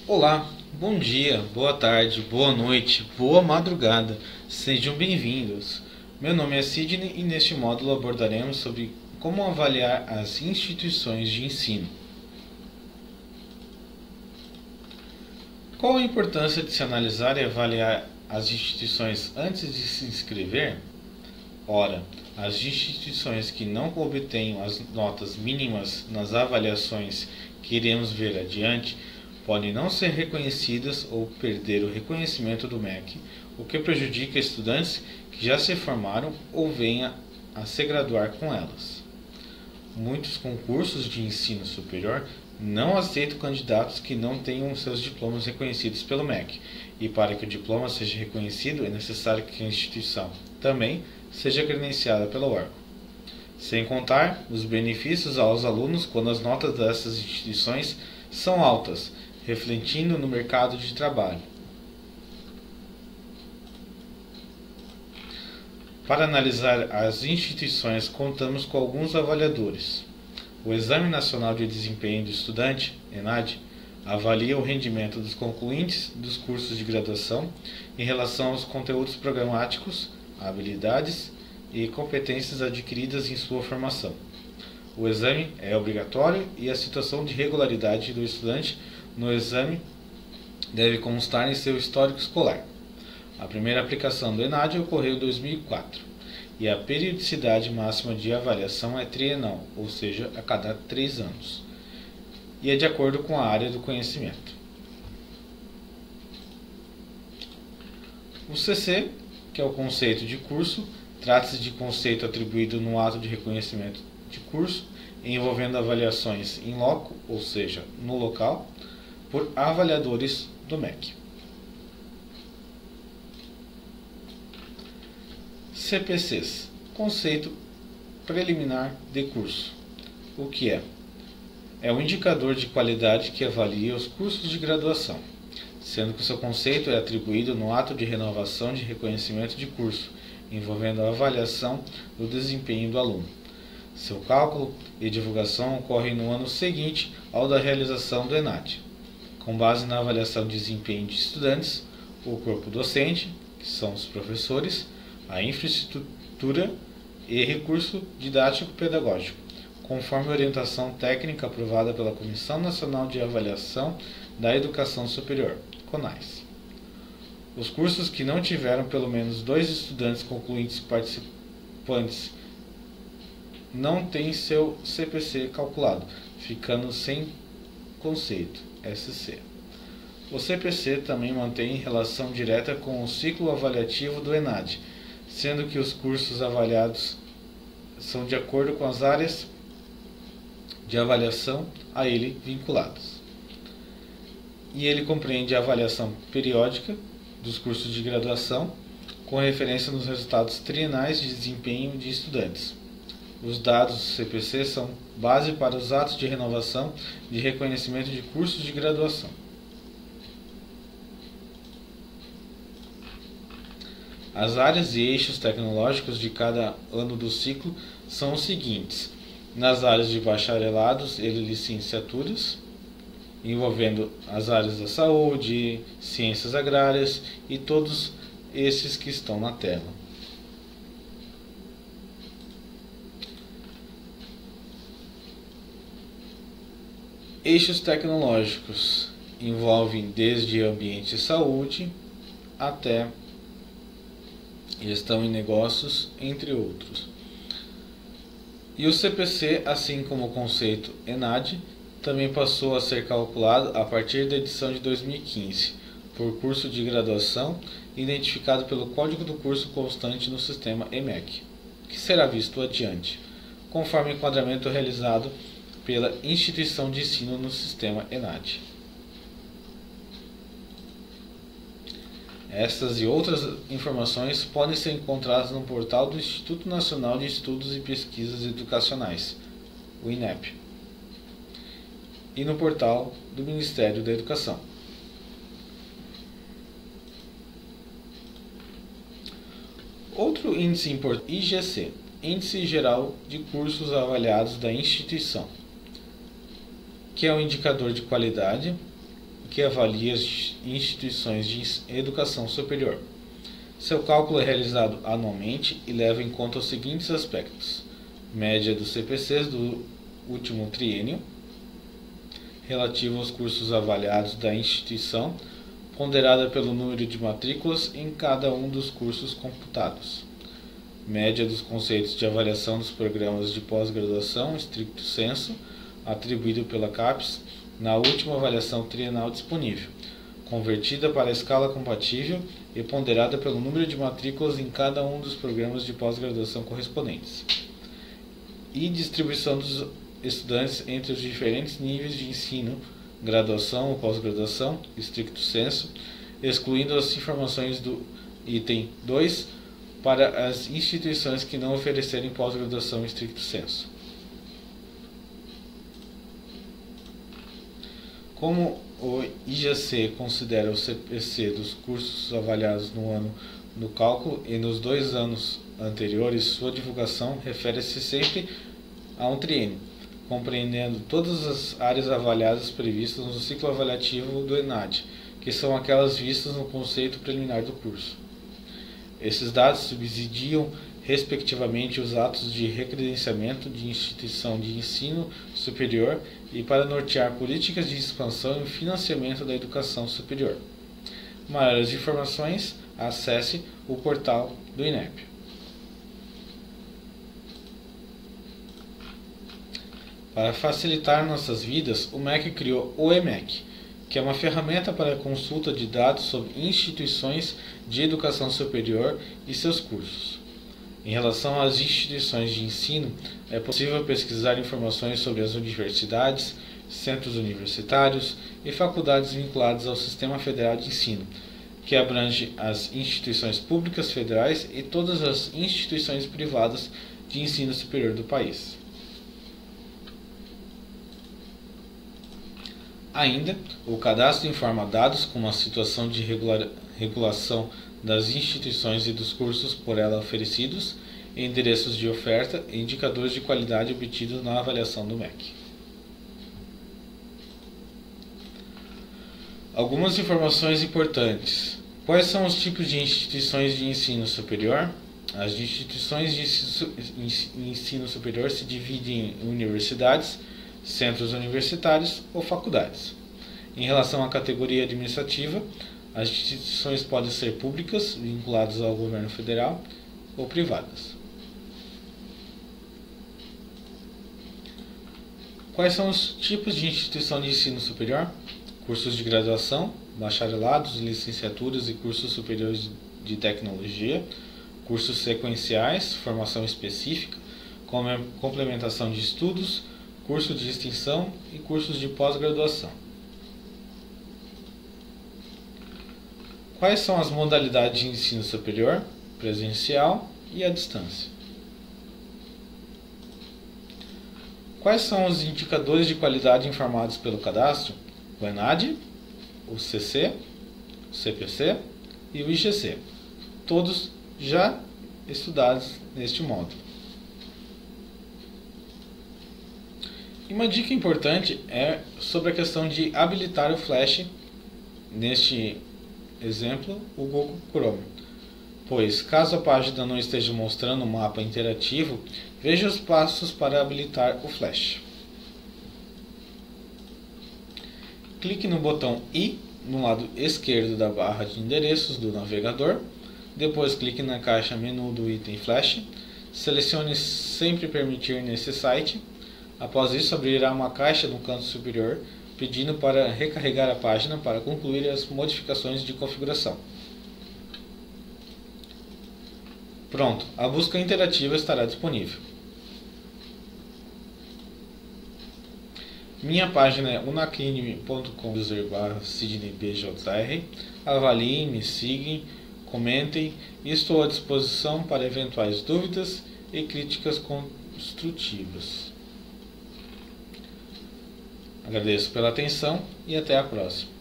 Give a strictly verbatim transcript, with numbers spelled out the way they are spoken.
Olá, bom dia, boa tarde, boa noite, boa madrugada, sejam bem-vindos. Meu nome é Sidney e neste módulo abordaremos sobre como avaliar as instituições de ensino. Qual a importância de se analisar e avaliar as instituições antes de se inscrever? Ora, as instituições que não obtenham as notas mínimas nas avaliações que iremos ver adiante podem não ser reconhecidas ou perder o reconhecimento do M E C, o que prejudica estudantes que já se formaram ou venham a se graduar com elas. Muitos concursos de ensino superior não aceitam candidatos que não tenham seus diplomas reconhecidos pelo M E C, e para que o diploma seja reconhecido é necessário que a instituição também seja credenciada pelo órgão. Sem contar os benefícios aos alunos quando as notas dessas instituições são altas, refletindo no mercado de trabalho. Para analisar as instituições, contamos com alguns avaliadores. O Exame Nacional de Desempenho do Estudante, ENAD, avalia o rendimento dos concluintes dos cursos de graduação em relação aos conteúdos programáticos, habilidades e competências adquiridas em sua formação. O exame é obrigatório e a situação de regularidade do estudante no exame deve constar em seu histórico escolar. A primeira aplicação do ENAD ocorreu em dois mil e quatro e a periodicidade máxima de avaliação é trienal, ou seja, a cada três anos, e é de acordo com a área do conhecimento. O C C, que é o conceito de curso, trata-se de conceito atribuído no ato de reconhecimento de curso, envolvendo avaliações in loco, ou seja, no local, por avaliadores do M E C. C P Cs, conceito preliminar de curso. O que é? É um indicador de qualidade que avalia os cursos de graduação, sendo que o seu conceito é atribuído no ato de renovação de reconhecimento de curso, envolvendo a avaliação do desempenho do aluno. Seu cálculo e divulgação ocorrem no ano seguinte ao da realização do ENAD, com base na avaliação de desempenho de estudantes, o corpo docente, que são os professores, a infraestrutura e recurso didático-pedagógico, conforme a orientação técnica aprovada pela Comissão Nacional de Avaliação da Educação Superior, CONAS. Os cursos que não tiveram pelo menos dois estudantes concluintes participantes não têm seu C P C calculado, ficando sem conceito, S C. O C P C também mantém relação direta com o ciclo avaliativo do ENAD, sendo que os cursos avaliados são de acordo com as áreas de avaliação a ele vinculadas. E ele compreende a avaliação periódica dos cursos de graduação, com referência nos resultados trienais de desempenho de estudantes. Os dados do C P C são base para os atos de renovação de reconhecimento de cursos de graduação. As áreas e eixos tecnológicos de cada ano do ciclo são os seguintes: nas áreas de bacharelados e licenciaturas, envolvendo as áreas da saúde, ciências agrárias e todos esses que estão na tela. Eixos tecnológicos envolvem desde ambiente e saúde até gestão e negócios, entre outros. E o C P C, assim como o conceito ENAD, também passou a ser calculado a partir da edição de dois mil e quinze, por curso de graduação identificado pelo código do curso constante no sistema E M E C, que será visto adiante, conforme o enquadramento realizado pela instituição de ensino no sistema ENAD. Estas e outras informações podem ser encontradas no portal do Instituto Nacional de Estudos e Pesquisas Educacionais, o INEP, e no portal do Ministério da Educação. Outro índice importante, I G C, Índice Geral de Cursos Avaliados da Instituição, que é um indicador de qualidade que avalia as instituições de educação superior. Seu cálculo é realizado anualmente e leva em conta os seguintes aspectos: média dos C P Cs do último triênio, relativo aos cursos avaliados da instituição, ponderada pelo número de matrículas em cada um dos cursos computados, média dos conceitos de avaliação dos programas de pós-graduação stricto sensu, atribuído pela CAPES na última avaliação trienal disponível, convertida para a escala compatível e ponderada pelo número de matrículas em cada um dos programas de pós-graduação correspondentes, e distribuição dos estudantes entre os diferentes níveis de ensino, graduação ou pós-graduação, stricto sensu, excluindo as informações do item dois para as instituições que não oferecerem pós-graduação stricto sensu. Como o I G C considera o C P C dos cursos avaliados no ano do cálculo e nos dois anos anteriores, sua divulgação refere-se sempre a um triênio, compreendendo todas as áreas avaliadas previstas no ciclo avaliativo do ENAD, que são aquelas vistas no conceito preliminar do curso. Esses dados subsidiam, respectivamente, os atos de recredenciamento de instituição de ensino superior e para nortear políticas de expansão e financiamento da educação superior. Maiores informações, acesse o portal do INEP. Para facilitar nossas vidas, o M E C criou o E M E C, que é uma ferramenta para a consulta de dados sobre instituições de educação superior e seus cursos. Em relação às instituições de ensino, é possível pesquisar informações sobre as universidades, centros universitários e faculdades vinculadas ao Sistema Federal de Ensino, que abrange as instituições públicas federais e todas as instituições privadas de ensino superior do país. Ainda, o cadastro informa dados como a situação de regular, regulação das instituições e dos cursos por ela oferecidos, endereços de oferta e indicadores de qualidade obtidos na avaliação do M E C. Algumas informações importantes. Quais são os tipos de instituições de ensino superior? As instituições de ensino superior se dividem em universidades, centros universitários ou faculdades. Em relação à categoria administrativa, as instituições podem ser públicas, vinculadas ao governo federal, ou privadas. Quais são os tipos de instituição de ensino superior? Cursos de graduação, bacharelados, licenciaturas e cursos superiores de tecnologia, cursos sequenciais, formação específica, complementação de estudos, cursos de extensão e cursos de pós-graduação. Quais são as modalidades de ensino superior, presencial e à distância? Quais são os indicadores de qualidade informados pelo cadastro? O ENAD, o C C, o C P C e o I G C, todos já estudados neste módulo. E uma dica importante é sobre a questão de habilitar o Flash, neste exemplo, o Google Chrome, pois caso a página não esteja mostrando um mapa interativo, veja os passos para habilitar o Flash. Clique no botão I no lado esquerdo da barra de endereços do navegador, depois clique na caixa menu do item Flash, selecione Sempre permitir nesse site. Após isso, abrirá uma caixa no canto superior pedindo para recarregar a página para concluir as modificações de configuração. Pronto, a busca interativa estará disponível. Minha página é unaclinic ponto com barra sidney b j r. Avaliem, me sigam, comentem e estou à disposição para eventuais dúvidas e críticas construtivas. Agradeço pela atenção e até a próxima.